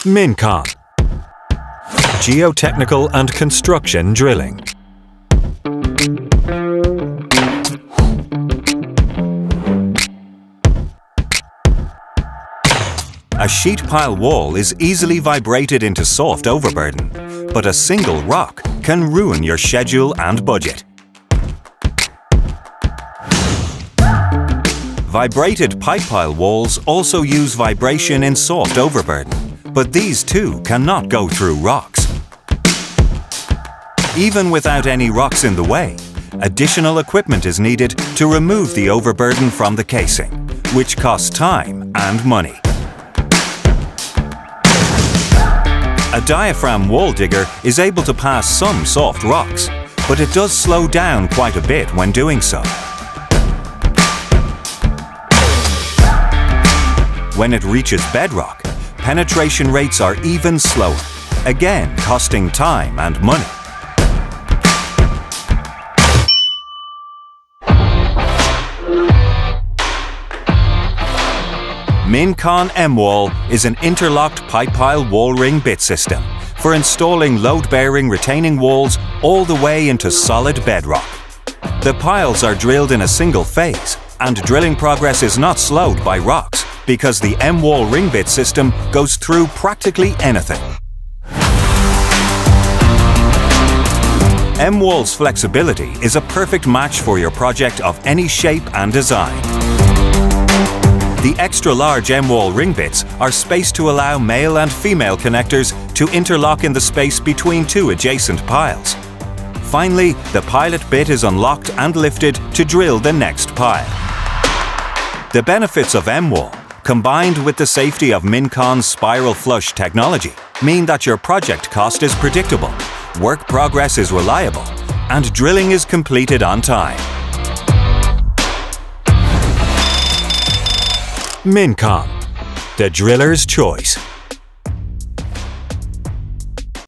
Mincon Geotechnical and Construction Drilling. A sheet pile wall is easily vibrated into soft overburden, but a single rock can ruin your schedule and budget. Vibrated pipe pile walls also use vibration in soft overburden, but these too cannot go through rocks. Even without any rocks in the way, additional equipment is needed to remove the overburden from the casing, which costs time and money. A diaphragm wall digger is able to pass some soft rocks, but it does slow down quite a bit when doing so. When it reaches bedrock, penetration rates are even slower, again costing time and money. Mincon M-Wall is an interlocked pipe pile wall ring bit system for installing load-bearing retaining walls all the way into solid bedrock. The piles are drilled in a single phase, and drilling progress is not slowed by rocks because the M-Wall ring bit system goes through practically anything. M-Wall's flexibility is a perfect match for your project of any shape and design. The extra-large M-Wall ring bits are spaced to allow male and female connectors to interlock in the space between two adjacent piles. Finally, the pilot bit is unlocked and lifted to drill the next pile. The benefits of M-Wall, combined with the safety of Mincon's spiral flush technology, mean that your project cost is predictable, work progress is reliable, and drilling is completed on time. Mincon, the driller's choice.